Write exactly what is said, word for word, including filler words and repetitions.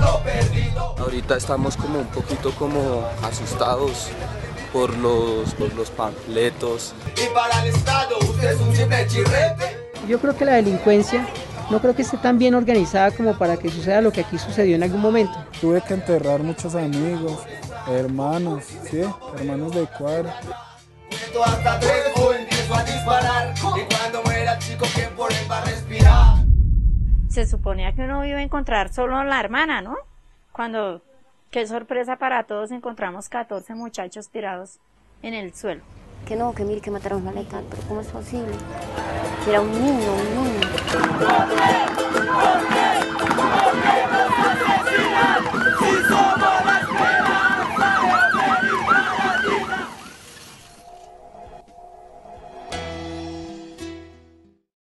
Ahorita estamos como un poquito como asustados por los, por los panfletos. Y para el Estado usted es un simple chirrete. Yo creo que la delincuencia no creo que esté tan bien organizada como para que suceda lo que aquí sucedió en algún momento. Tuve que enterrar muchos amigos, hermanos, ¿sí? Hermanos de cuadra. Hasta tres o empiezo a disparar. Y cuando muera el chico, ¿quién por él va a respirar? Se suponía que uno iba a encontrar solo a la hermana, ¿no? Cuando, qué sorpresa para todos, encontramos catorce muchachos tirados en el suelo. Que no, que mire que mataron a Letal, pero ¿cómo es posible? Que era un niño, un niño.